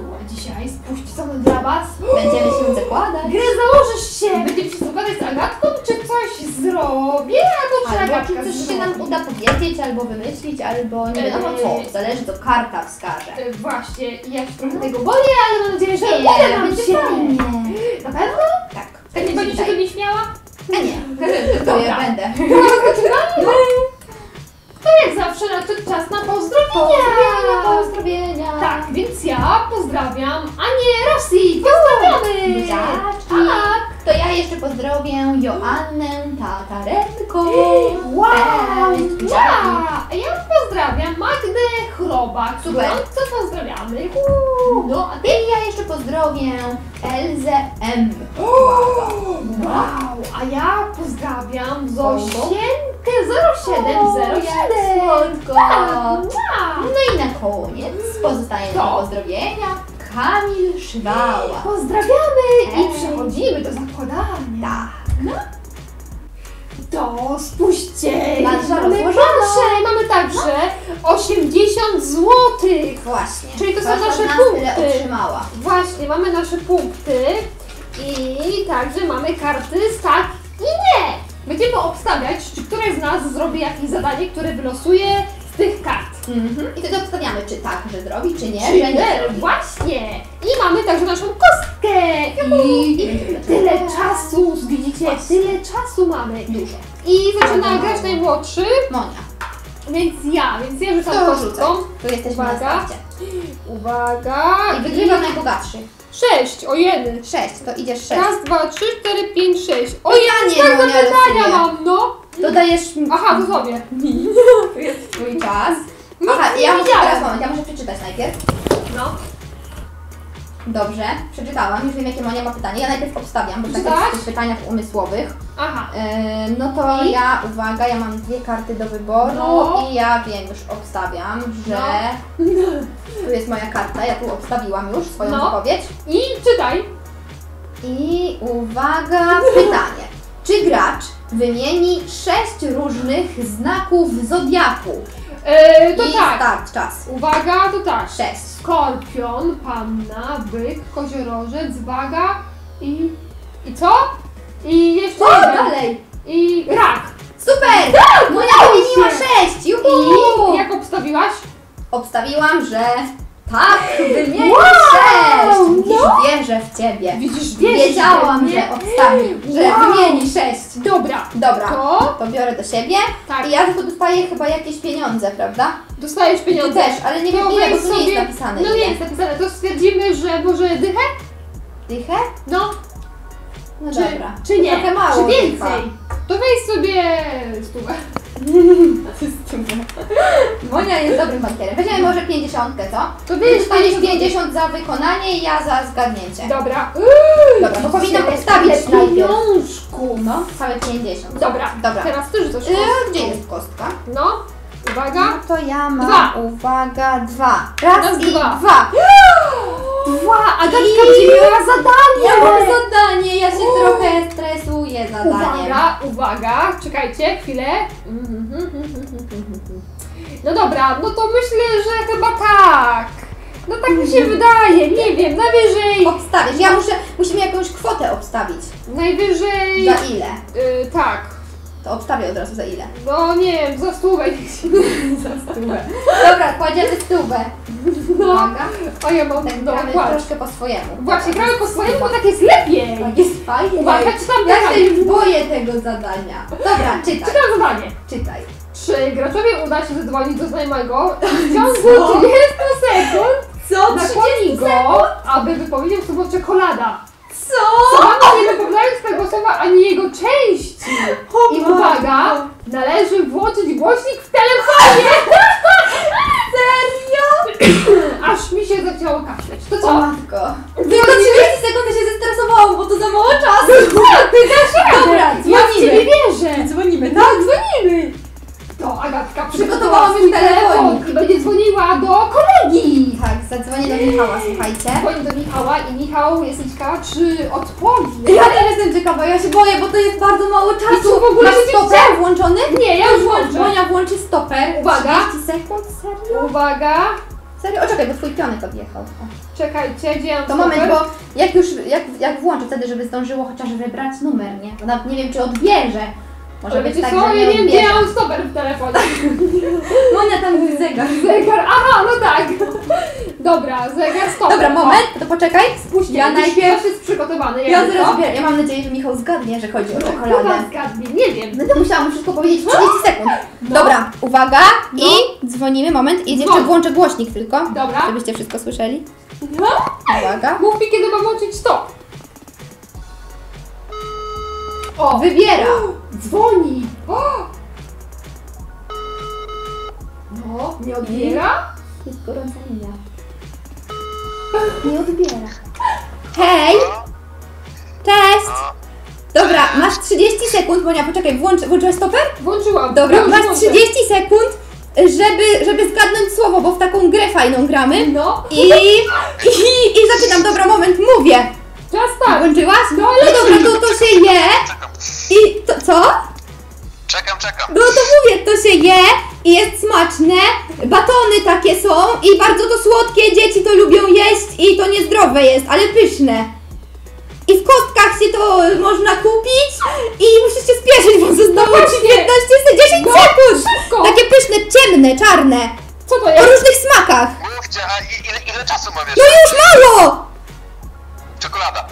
tytuł dzisiaj spuścicony dla was. Będziemy się zakładać. Gry założysz się! Będziemy się zakładać z Agatką, czy coś zrobię, albo czy Albo Agatka czy coś się zrobi? nam uda powiedzieć, albo wymyślić, albo nie wiadomo co. Zależy, co karta wskaże. Właśnie, ja się trochę tego boję, ale mam nadzieję, że uda nam będzie się. fajnie. Na pewno? Tak. Tak nie będziesz się to nie śmiała? A nie, to ja będę. To jak zawsze nadszedł czas na Pozdrowienia. Tak, więc ja pozdrawiam Anię Rosji. Pozdrawiamy! Buziaczki. Tak. To ja jeszcze pozdrowię Joannę Tatarenko. Wow! Cześć, buziaki. A ja pozdrawiam Magdę Chrobak. Super. Gorąco pozdrawiamy. No, a ty? I ja jeszcze pozdrowię Elzę M. Wow! A ja pozdrawiam Zosienkę 0707. Słodko. Wow. No i na koniec pozostaje do pozdrowienia Kamil Szywała. Pozdrawiamy i przechodzimy do zakładania. Tak. To spuśćcie! Plansza Mamy rozłożona. planszę, mamy także 80 zł. Właśnie. Czyli to są Wasza nasze nas tyle punkty. otrzymała. Właśnie, mamy nasze punkty i także mamy karty z tak i nie. Będziemy obstawiać, czy któreś z nas zrobi jakieś zadanie, które wylosuje z tych kart. I wtedy obstawiamy, czy tak, że zrobi, czy nie, Czy że nie nie? zrobi. Właśnie. I mamy także naszą kostkę. I Tyle czasu, widzicie? Tyle czasu mamy. Dużo. I zaczyna grać najmłodszy, Monia, więc ja rzucam to kostką. rzucaj. Tu jesteśmy na Uwaga. starcie. Uwaga. I wygrywa najbogatszy. 6, o 1. 6, to idziesz 6. Raz, 2, 3, 4, 5, 6. O Pytanie, ja Monia, pytania losuje. mam, no. Dodajesz... Aha, to sobie. Tu jest twój czas. Aha, nie ja muszę widziałam. teraz moment, ja muszę przeczytać najpierw. No. Dobrze, przeczytałam, już wiem jakie Monia ma pytanie. Ja najpierw obstawiam, bo tak Czytałaś? jest w tych pytaniach umysłowych. Aha. No to I? ja, uwaga, ja mam 2 karty do wyboru No. i ja wiem, już obstawiam, że tu jest moja karta, ja tu obstawiłam już swoją No. odpowiedź. I czytaj. I uwaga, pytanie. Czy gracz wymieni 6 różnych znaków zodiaku? To I tak. start, czas. Uwaga, to tak. 6. Skorpion, panna, byk, koziorożec, waga i co? I jeszcze O, jeden. dalej. I rak. Super! Moja wymieniła 6! Juhu! I jak obstawiłaś? Obstawiłam, że tak, wymieni Wow, 6! Widzisz, no. wierzę w Ciebie. Widzisz, Wiedziałam, nie? że obstawi, że Wow. wymieni 6. Dobra. Dobra, To to biorę do siebie. tak. I ja za to dostaję chyba jakieś pieniądze, prawda? Dostajesz Ty pieniądze. też, ale nie wiem To ile, bo weź tu nie sobie- jest napisane No ile. nie jest napisane, to stwierdzimy, że może dychę? Dychę? No. No Czy, dobra. czy nie? Trochę mało Czy więcej? dycha. To weź sobie stówę. Monia jest dobrym bankierem. Weźmiemy może 50, co? To Ty weź dostaniesz 50 za wykonanie i ja za zgadnięcie. Dobra. Dobra, to powinnam obstawić Ale najpierw. pieniążku. No, całe 50. Dobra. Dobra. Teraz ty rzucasz Gdzie jest kostka? No. Uwaga. No to ja mam, 2. uwaga, 2. Raz Raz, i 2. 2. 2. Agatka będzie miała zadanie. Ja mam zadanie, ja się trochę stresuję zadaniem. Uwaga, uwaga. Czekajcie chwilę. No dobra, no to myślę, że chyba tak. No tak mi się wydaje, nie wiem, najwyżej. Obstawisz, musimy jakąś kwotę obstawić. Najwyżej. Za ile? Tak. To obstawię od razu za ile. No nie wiem, za stówę. Za stówę. Dobra, kładziemy stówę. No. Uwaga. A ja mam Tak no, gramy kładź. troszkę po swojemu. Właśnie, gramy po swojemu, bo tak jest lepiej. Tak jest fajnie. Uwaga, czytam Ja się pytanie. już boję tego zadania. Dobra, czytaj. Czytam zadanie. Czytaj. Czy graczowi uda się zadzwonić do znajomego w ciągu 30 sekund? Co? Nakłoni go, aby wypowiedział słowo czekolada. Co? Słowa nie wypowiadając tego słowa ani jego części. I uwaga, należy włączyć głośnik w telefonie. Serio? Aż mi się zachciało kaszleć. To O co? matko. Tylko 30 sekund ja się zestresowałam, bo to za mało czasu. Ty dasz radę. Dobra, Ja w ciebie dzwonimy. wierzę. Dzwonimy. Tak, dzwonimy. To Agatka Przygotowałam swój już telefonik. i będzie dzwoniła do kolegi. Tak, zadzwonię do Michała, słuchajcie. Dzwoni do Michała i Michał, jestem ciekawa, czy odpowie. Ja też jestem ciekawa, ja się boję, bo to jest bardzo mało I czasu. tu w ogóle Masz się nie stoper widziałam. włączony? Nie, ja już włączę. Monia włączy stoper. Uwaga. 30 sekund, serio? Uwaga, Serio? O, czekaj, bo twój pionek odjechał. O. Czekajcie, gdzie mam To moment, bo jak włączę wtedy, żeby zdążyło chociaż wybrać numer, nie? Bo nawet nie wiem, czy odbierze. Może być wiecie tak, co? że Ja nie wiem, gdzie odbierze. ja mam stoper w telefonie. Monia tam mój zegar. Zegar, aha, no tak. Dobra, zegar, stoper. Dobra, moment, to poczekaj. Spójrzcie, Ja jakiś najpierw... ktoś jest przygotowany. Ja jakby zaraz co? wiem. Ja mam nadzieję, że Michał zgadnie, że chodzi o Chyba czekoladę. zgadnie, nie wiem. Będę musiała mu wszystko powiedzieć w 30 sekund. No. Dobra, uwaga No. i dzwonimy, moment. I jeszcze Dzwoń. włączę głośnik tylko, Dobra. żebyście wszystko słyszeli. No. Uwaga. Mów mi, kiedy mam włączyć stop. O, Wybiera. dzwoni. O. No, nie odbiera? Jest gorąca linia. Nie odbiera. Hej! Cześć! Dobra, masz 30 sekund, Monia, poczekaj, włączyłaś stoper? Włączyłam. Dobra, Już masz włączę. 30 sekund, żeby zgadnąć słowo, bo w taką grę fajną gramy. No. I zaczynam, dobra, moment, mówię. Czas tak. Włączyłaś? No, No leci. dobra, to się je Czekam. i to co? Czekam. No to mówię, to się je i jest smaczne, batony takie są i bardzo to słodkie, dzieci to lubią jeść i to niezdrowe jest, ale pyszne. I w kostkach się to można kupić i musisz się spieszyć, bo zostało ci 10 No, sekund. szybko. Takie pyszne, ciemne, czarne, Co to o jest? różnych smakach. Mówcie, a ile czasu mam No jeszcze? już mało! Czekolada.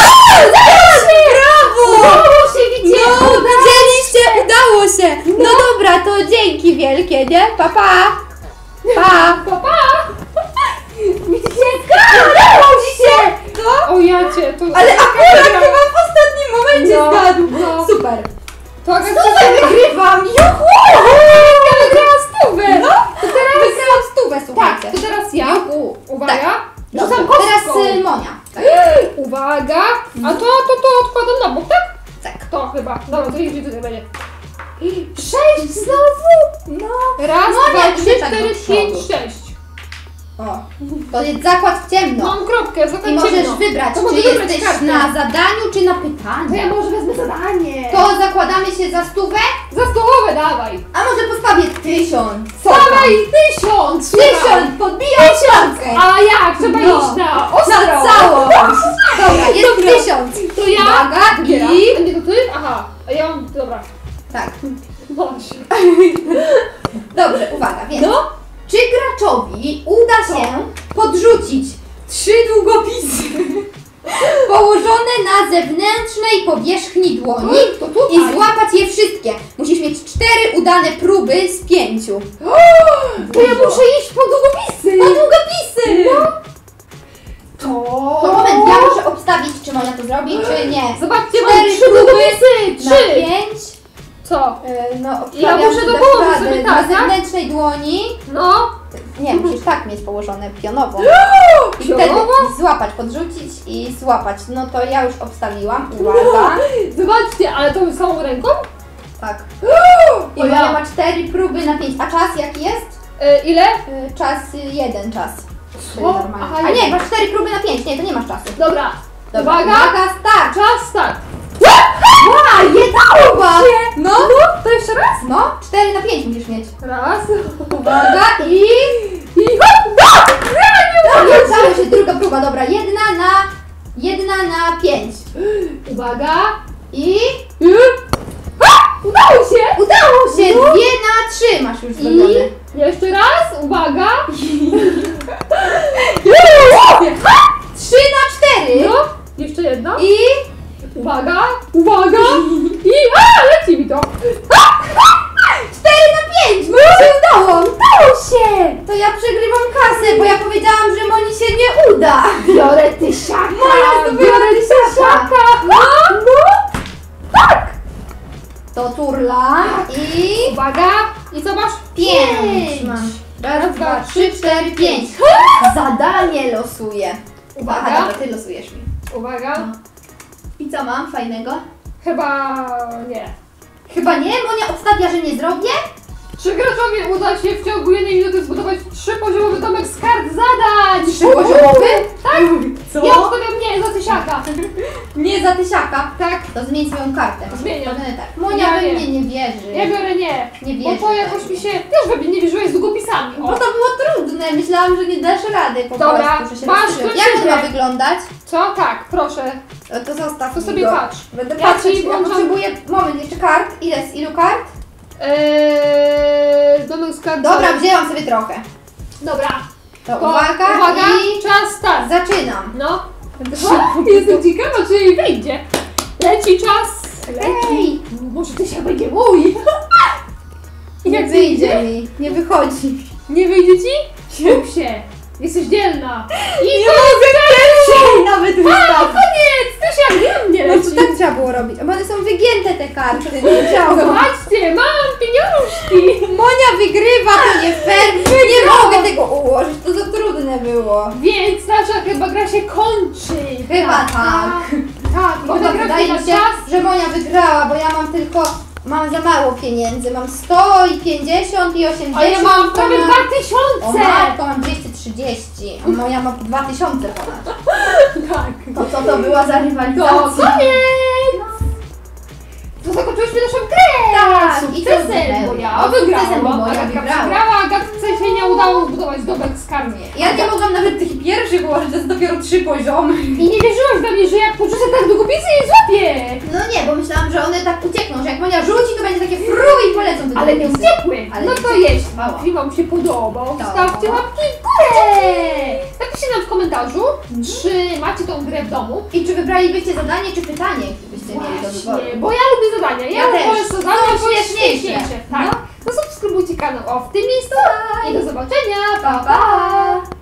Brawo! Udało się, widzicie? No, widzieliście, udało się. No dobra, to dzięki wielkie, nie? Pa, pa. Pa. Pa, pa. Widzicie? Udało się. No. O jacie, to... Ale akurat chyba w ostatnim momencie No, zgadł. no. Super. To jak Super, wygrywam. Juhu! Ja wygrałam stówę. No, To teraz... wygrałam stówę, Tak, słuchajcie. to teraz ja. Juhu. Uwaga. Dobrze, Rzucam kostką. teraz Monia. Tak. Uwaga. A to odkładam na bok, tak? Tak. To chyba. Dobra, to idzie tutaj będzie. 6 znowu. No. Raz, No, dwa, nie, trzy, nie tak 4, do przodu. 5, 6. O, to jest zakład w ciemno. Mam kropkę, I zakończymy. możesz wybrać, To mogę czy wybrać jesteś kartę. na zadaniu, czy na To ja pytaniu. może wezmę zadanie. To zakładamy się za stówę, Za stołowe dawaj. a może postawię 1000. Co Dawaj tam? 1000. 1000, podbijam szafkę. A jak? Trzeba No. iść na ostro. Na całość. Dobra, jest Dobra. 1000. To ja Uwaga, wybieram. i... A nie, to ty? Aha. A ja mam... Dobra. Tak. Boże. Dobrze, uwaga, więc. No. Czy graczowi uda się podrzucić 3 długopisy położone na zewnętrznej powierzchni dłoni To tutaj. i złapać je wszystkie? Musisz mieć 4 udane próby z 5. To ja muszę iść po długopisy. Po długopisy! No. To moment, ja muszę obstawić, czy Monia to zrobi, czy nie. Zobaczcie, mam 4 3 próby długopisy. na 3. 5. Co? No, Ja obstawiam, muszę że do dasz połowy radę. sobie Na tak, tak? zewnętrznej dłoni. No. Nie, musisz tak mieć położone pionowo. I wtedy Pionowo? złapać, podrzucić i złapać. No to ja już obstawiłam. Uwaga. Zobaczcie, ale to samą ręką? Tak. I O ja. Monia ma 4 próby na 5. A czas jaki jest? Ile? Czas 1 czas. Co? Czyli normalnie. Aha, A nie, jeden. masz 4 próby na 5. Nie, to nie masz czasu. Dobra. Dobra, Uwaga. uwaga, start. Czas, start. Ła, jedna próba. No. To jeszcze raz? No, 4 na 5 musisz mieć. Raz. Uwaga i... Dobra, udało się, druga próba, dobra. Jedna na 5. Uwaga. I... Udało się. Udało się! No. 2 na 3 masz już zrobione. I jeszcze raz. Uwaga. 3 na 4. No. Jeszcze jedno. I... Uwaga. Uwaga. I leci mi to. 4 na 5! Bo się udało! Udało się! To ja przegrywam kasę, bo ja powiedziałam, że Moni się nie uda. Biorę tysiaka. Moja zdobyła Biorę tysiaka. No! Tak! To turla i... Uwaga. I co masz? 5 mam. Raz, 2, 3, 4, 5. Zadanie losuję. Uwaga. Aha, dobra, ty losujesz mi. Uwaga. No. I co mam fajnego? Chyba nie. Chyba nie? Monia obstawia, że nie zrobię? Czy graczowi uda się w ciągu 1 minuty zbudować 3-poziomowy domek z kart zadań? 3-poziomowy? Tak. Co? Ja obstawiam nie, za tysiaka. Nie za tysiaka. Tak, To zmień swoją kartę. Zmieniam. Tak. Monia Ja we nie. mnie nie wierzy. ja biorę nie. Nie Bo wierzę. to jakoś mi się, też we mnie nie wierzyłeś z długopisami. Bo O. to było trudne, myślałam, że nie dasz rady po Dobra, prostu, że się masz rozstrzygam. kluczyk. Jak on ma wyglądać? Co? Tak, proszę. To zostaw To mi sobie go. patrz. Będę Ja patrzeć, ci ja włączam- potrzebuję... Moment, jeszcze kart. Z ilu kart? Domek skarbu. Dobra, wzięłam sobie trochę. Dobra. To To uwaga i czas start. zaczynam. No. Jestem ciekawa, czy jej wyjdzie. Leci czas. Ej! Może to się będzie mój. Nie Jak wyjdzie mi, nie wychodzi. Nie wyjdzie ci? Skup się. Jesteś dzielna. I Nie to mogę pierwszej nawet A, wystawić. koniec! Też jak dla mnie No leci. to tak trzeba było robić. Bo one są wygięte te karty, nie chciałam. Zobaczcie, mam pieniążki. Monia wygrywa, to nie fair. Nie mogę tego ułożyć, to za trudne było. Więc nasza chyba gra się kończy. Chyba tak. Tak, bo Chyba wygra wydaje na mi się, czas. że Monia wygrała, bo ja mam tylko... Mam za mało pieniędzy. Mam 100 i 50 i 80. A ja mam prawie ponad- 2000. O matko, mam 230, a moja ma 2000 ponad. Tak. To co to była za To rywalizacja? koniec! To zakończyłyśmy naszą grę! Tak, i to Sukcesem, zupełnie. bo ja O, sukcesem, wygrałam. bo Moja Agatka wygrała. przegrała, Agatce się nie udało zbudować domek skarbnie. Ja nie mogłam nawet tych pierwszych ułożyć, to jest dopiero 3 poziomy. I nie wierzyłaś we mnie, że jak porzucę tak długopisy i złapię! No nie, bo myślałam, że one tak uciekną, że jak Monia rzuci, to będzie takie fru i polecą do Ale nie długopisy. uciekły! Ale No nie to uciekły. jeśli Chwała. film wam się podobał, To. stawcie łapki w górę! Napiszcie nam w komentarzu, czy macie tą grę w domu. I czy wybralibyście zadanie, czy pytanie, gdybyście mieli do wyboru? Właśnie, bo ja lubię zadania. Ja też. wolę zadania, Są bo jest śmieszniejsze. śmieszniejsze. Tak. No. No subskrybujcie kanał w tym miejscu i do zobaczenia. Pa, pa!